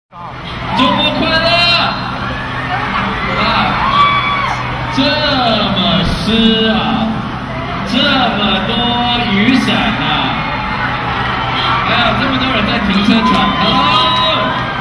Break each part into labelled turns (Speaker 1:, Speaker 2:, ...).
Speaker 1: 周末快乐！这么湿啊，这么多雨伞啊，还有这么多人在停车场。Hello。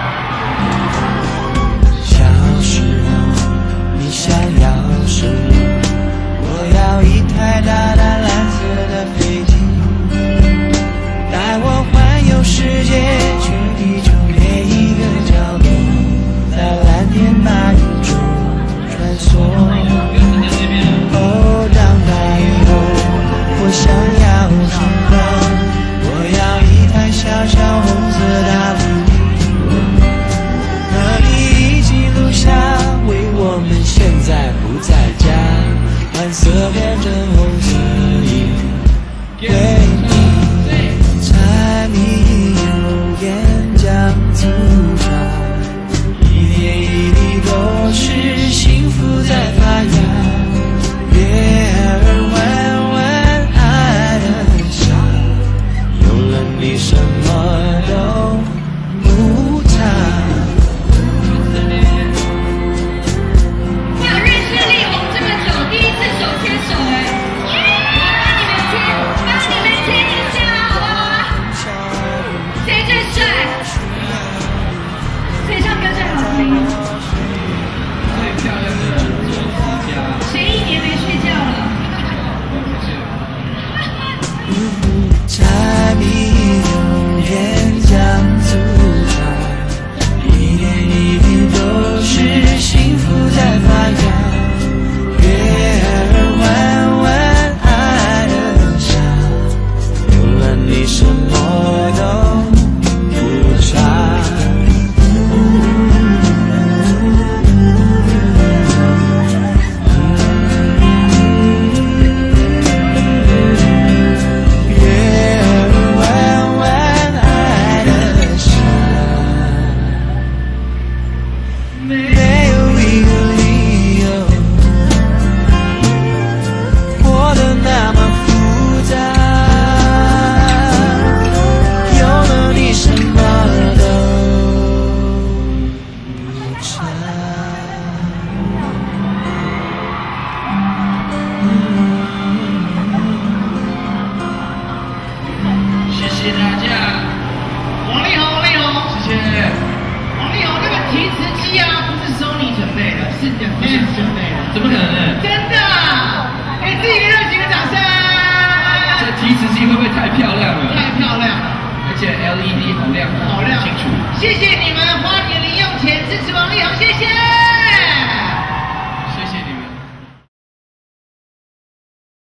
Speaker 2: 小时候，你想要什么？我要一台大大蓝色的飞机，带我环游世界，去地球每一个角落，在蓝天白云中穿梭。哦，长大以后，我想要什么？我要一台小小红色大飞机，和你一起录下为我们现在不在家，蓝色变成红色衣服，为你柴米油盐酱醋茶，一点一滴都是幸福在发芽。月儿弯弯爱的傻，有了你什么都不差。
Speaker 3: 没有认识力宏这么久，第一次手牵手哎，帮你们牵一下好不好？谁最帅？谁唱歌最好听？
Speaker 1: 最漂亮的作词家。
Speaker 3: 谁一年没睡觉了？
Speaker 2: 柴米油盐酱醋茶，一点一滴都是幸福在发芽。月儿弯弯爱的傻，有了你什么都不差。月儿弯弯爱的傻，没有一个理由活得那么复杂，有了你什么都不差。
Speaker 1: 谢谢大家，
Speaker 4: 王力宏，
Speaker 1: 谢谢。
Speaker 4: 王力宏，那个提词机啊，不是Sony准备的，是 The Fans 准备的，
Speaker 1: 怎么可能？
Speaker 4: 真的，给自己一个热情的掌声。
Speaker 1: 这提词机会不会太漂亮了？
Speaker 4: 太漂亮了，
Speaker 1: 而且 LED 好亮，
Speaker 4: 好亮，
Speaker 1: 清楚。
Speaker 4: 谢谢你们花点零用钱支持王力宏，谢谢。